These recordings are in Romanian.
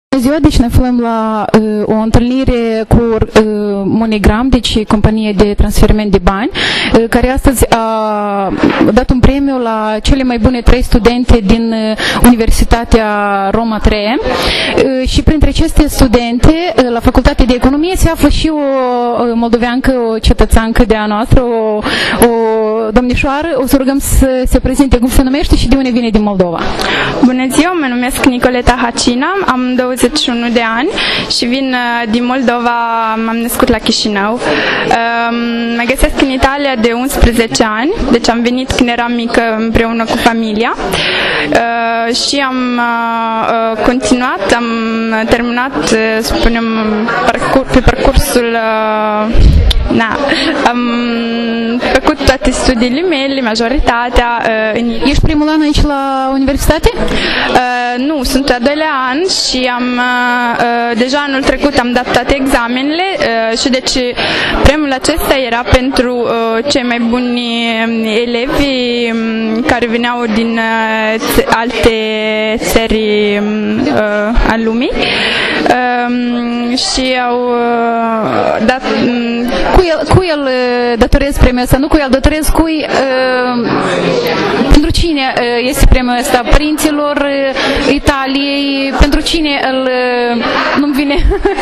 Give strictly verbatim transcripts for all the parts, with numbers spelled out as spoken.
Bună ziua, deci ne aflăm la uh, o întâlnire cu uh, MoneyGram, deci companie de transferament de bani, uh, care astăzi a dat un premiu la cele mai bune trei studente din uh, Universitatea Roma trei uh, și printre aceste studente uh, la Facultatea de Economie se află și o uh, moldoveancă, o cetățeancă de a noastră, o, o domnișoară. O să rugăm să se prezinte cum se numește și de unde vine din Moldova. Bună ziua, mă numesc Nicoleta Hacina, am douăzeci și unu de ani și vin din Moldova, m-am născut la Chișinău. Mă găsesc în Italia de unsprezece ani, deci am venit când eram mică împreună cu familia și am continuat, am terminat, spunem, pe parcursul, na, am făcut toate studiile mele, majoritatea. Ești primul an aici la universitate? Nu, sunt a doilea an și am Uh, deja anul trecut am dat toate examenele uh, și deci premiul acesta era pentru uh, cei mai buni elevi um, care veneau din uh, alte țări uh, al lumii uh, și au uh, dat... Um, Cui el, cui el datorez premiul ăsta? Nu cui el datorez, cui... Uh, pentru cine uh, este premiul ăsta? Părinților uh, Italiei? Pentru cine îl... Uh, nu-mi vine...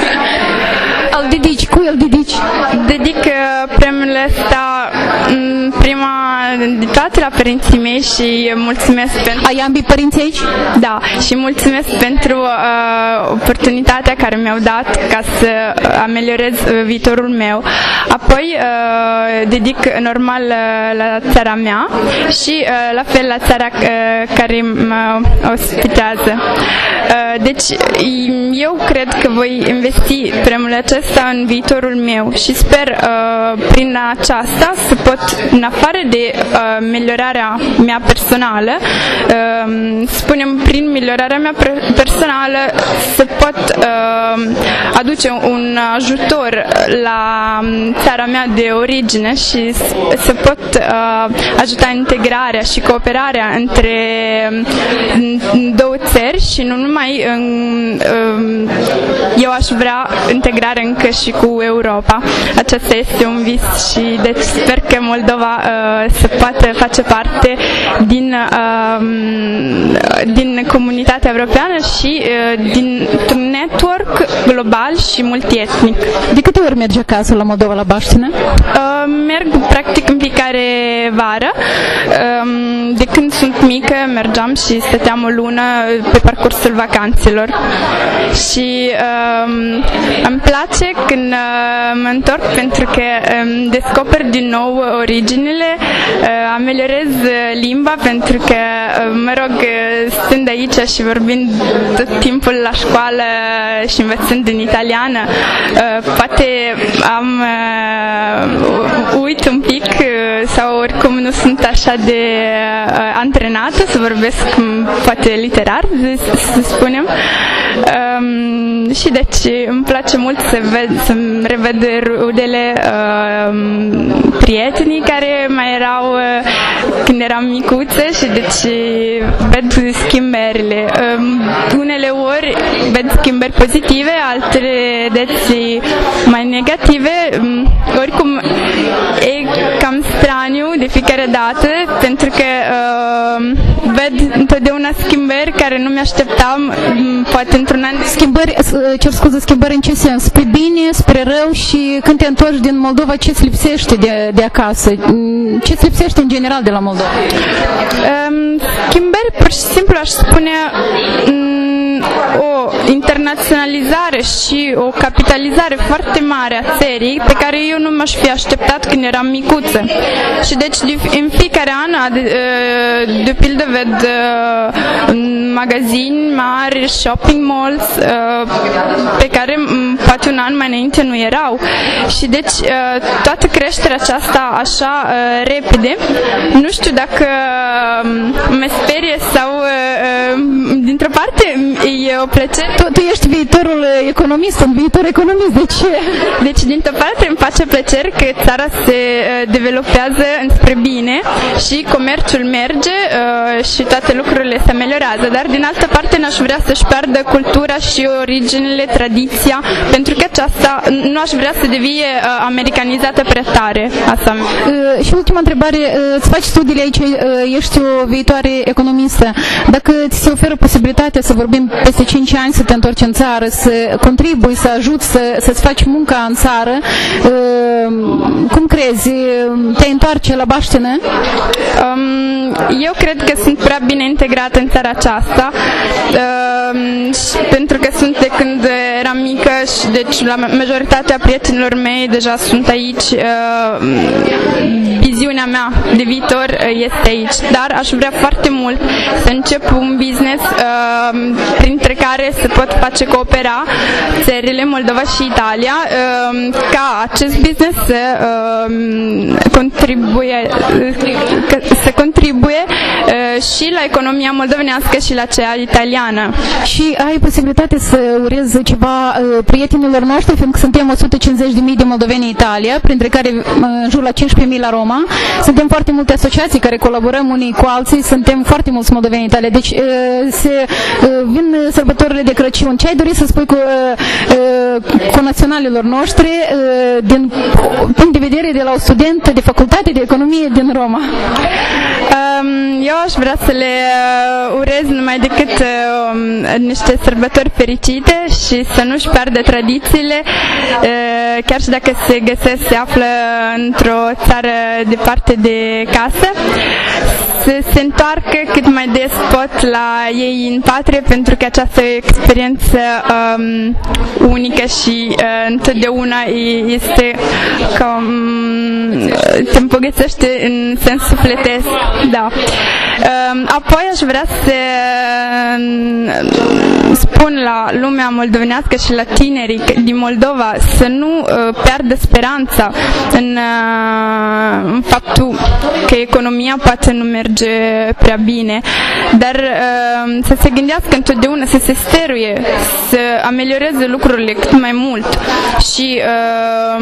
Îl dedici? Cui îl dedici? Dedic uh, premiul ăsta um, prima de toate la părinții mei și mulțumesc pentru... Ai ambii părinți aici? Da, și mulțumesc pentru uh, oportunitatea care mi-au dat ca să ameliorez uh, viitorul meu. Apoi uh, dedic normal uh, la țara mea și uh, la fel la țara uh, care mă ospitează. Uh, deci eu cred că voi investi premiul acesta în viitorul meu și sper uh, prin aceasta să pot, în afară de uh, ameliorarea mea personală, uh, spunem prin ameliorarea mea personală să pot uh, aduce un ajutor la țara mea de origine și să pot uh, ajuta integrarea și cooperarea între două țări și nu numai în, uh, eu aș vrea integrare încă și cu Europa. Acesta este un vis și deci sper că Moldova uh, să poată face parte din, uh, din comunitatea europeană și uh, din network global și multietnic. De câte ori mergi acasă la Moldova, la Baștină? Uh, merg practic în fiecare vară. Uh, de când sunt mică mergeam și stăteam o lună pe parcursul vacanțelor. Și uh, îmi place când uh, mă întorc pentru că um, descoper din nou originile, uh, ameliorez limba pentru că, uh, mă rog, stând aici și vorbind tot timpul la școală și învățând în italiană, uh, poate am uh, uit un pic uh, sau oricum nu sunt așa de uh, antrenată să vorbesc poate literar, să spunem. Um, și deci îmi place mult să ved, să-mi reved rudele, uh, prietenii care mai erau uh, când eram micuță și deci ved schimbările. Um, unele ori ved schimbări pozitive, altele deci mai negative. Um, oricum e cam straniu de fiecare dată pentru că uh, ved întotdeauna schimbări care nu mi-așteptam, poate într-un an. Schimbări, cer scuze, schimbări în ce sens? Spre bine, spre rău? Și când te întorci din Moldova, ce-ți lipsește de, de acasă? Ce-ți lipsește în general de la Moldova? Um, schimbări, pur și simplu aș spune um, o internaționalizare și o capitalizare foarte mare a țării pe care eu nu m-aș fi așteptat când eram micuță. Și deci în fiecare an, de, de pildă, ved magazini mari, shopping malls pe care poate un an mai înainte nu erau. Și deci toată creșterea aceasta așa repede, nu știu dacă mă sperie sau dintr-o parte e o plăcere. Tu, tu ești ești viitorul economist, un viitor economist, de ce? Deci, din o parte, îmi face plăcere că țara se uh, dezvoltează înspre bine și comerțul merge uh, și toate lucrurile se ameliorează, dar din altă parte n-aș vrea să-și piardă cultura și originile, tradiția, pentru că aceasta nu aș vrea să devie uh, americanizată prea tare. Asta. Uh, și ultima întrebare, uh, îți faci studiile aici, uh, ești o viitoare economistă. Dacă ți se oferă posibilitatea să vorbim peste cinci ani, să te întorci în țară, să contribui, să ajuți, să, să-ți faci munca în țară, uh, cum crezi? Te întoarce la baștină? Um, eu cred că sunt prea bine integrată în țara aceasta, uh, pentru că sunt de când eram mică și deci la majoritatea prietenilor mei deja sunt aici. Uh, viziunea mea de viitor este aici, dar aș vrea foarte mult să încep un business uh, printre care se pot face coopera țările Moldova și Italia, uh, ca acest business să uh, contribuie, să contribuie uh, și la economia moldovenească și la cea italiană. Și ai posibilitate să urezi ceva uh, prietenilor noștri, fiindcă suntem o sută cincizeci de mii de moldoveni în Italia, printre care uh, în jur la cincisprezece mii la Roma. Suntem foarte multe asociații care colaborăm unii cu alții, suntem foarte mulți moldoveni în Italia. Deci uh, se uh, vin sărbătorile de Crăciun. Ce ai dori să spui cu, uh, uh, cu naționalilor noștri uh, din punct de vedere de la o studentă de facultate de economie din Roma? Um, eu aș vrea să le uh, urez numai decât uh, niște sărbători fericite și să nu-și piardă tradițiile, uh, chiar și dacă se găsesc, se află într-o țară departe de casă, să se întoarcă cât mai des pot la ei în patrie, pentru că această experiență um, unică și uh, întotdeauna este ca um, te îmbogățește în sens sufletesc. Da. Um, apoi aș vrea să spun la lumea moldovenească și la tinerii din Moldova să nu uh, piardă speranța în, uh, în faptul că economia poate nu merge prea bine, dar uh, să se gândească întotdeauna, să se stăruie, să amelioreze lucrurile cât mai mult și uh,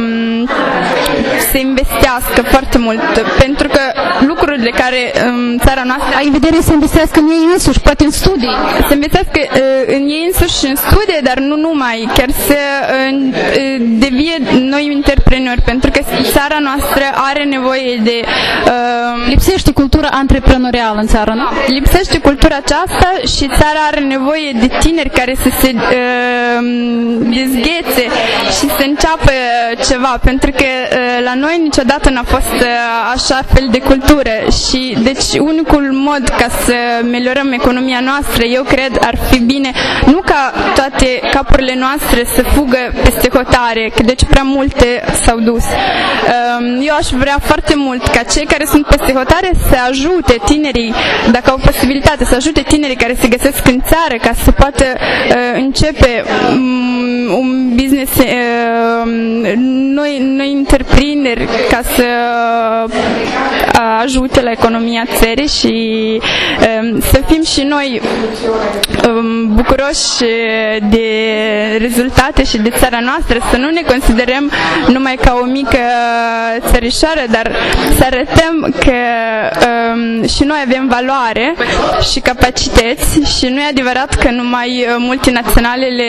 să investească foarte mult, pentru că lucrurile care în țara noastră... Ai în vedere să investească în ei însuși, poate în studii? Să investească uh, în ei însuși și în studii, dar nu numai, chiar să uh, devie noi antreprenori, pentru că țara noastră are nevoie de... Uh, Lipsește cultura antreprenorială în țară, nu? Lipsește cultura aceasta și țara are nevoie de tineri care să se uh, dezghețe și să înceapă ceva, pentru că uh, la noi niciodată n-a fost uh, așa fel de cultură și deci unicul mod ca să ameliorăm economia noastră, eu cred, ar fi bine nu ca toate capurile noastre să fugă peste hotare, că deci prea multe s-au dus. Uh, eu aș vrea foarte mult ca cei care sunt peste hotare să ajute tinerii, dacă au posibilitate, să ajute tinerii care se găsesc în țară ca să poată uh, începe um, un business, uh, noi, noi întreprinderi ca să uh, ajute la economia țării și uh, să fim și noi um, bucuroși de rezultate și de țara noastră, să nu ne considerăm numai ca o mică țărișoară, dar să arătăm că um, și noi avem valoare și capacități și nu e adevărat că numai multinaționalele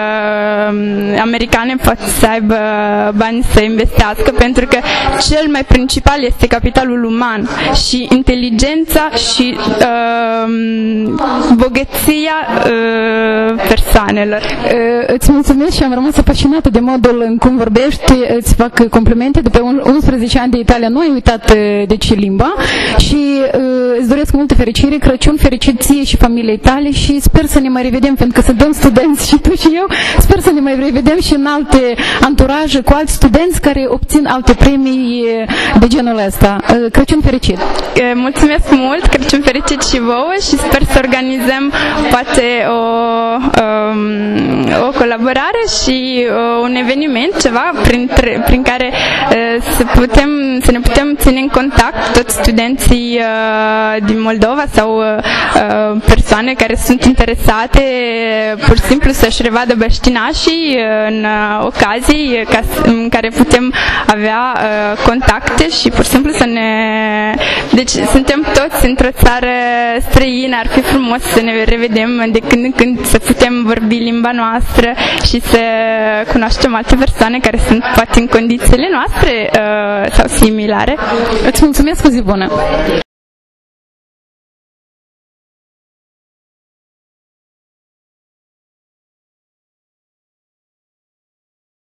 uh, americane pot să aibă bani să investească, pentru că cel mai principal este capitalul uman și inteligența și uh, bogăția uh, persoanelor. Uh, îți mulțumesc și am rămas fascinată de modul în cum vorbești, îți fac complimente. După unsprezece ani de Italia nu ai uitat deci limba și uh, îți doresc multă fericire, Crăciun fericit ție și familiei tale și sper să ne mai revedem, pentru că suntem studenți și tu și eu, sper să ne mai revedem și în alte anturaje cu alți studenți care obțin alte premii de genul ăsta. Uh, Crăciun fericit! Mulțumesc mult, Crăciun fericit și vouă și sper să organizăm poate o, um, o colaborare colaborare și uh, un eveniment, ceva prin, prin care uh, să, putem, să ne putem ține în contact toți studenții uh, din Moldova sau uh, persoane care sunt interesate pur și simplu să-și revadă băștinașii în uh, ocazii ca, în care putem avea uh, contacte și pur și simplu să ne... Deci suntem toți într-o țară străină, ar fi frumos să ne revedem de când în când, să putem vorbi limba noastră și să cunoaștem alte persoane care sunt poate în condițiile noastre uh, sau similare. Îți mulțumesc, o zi bună!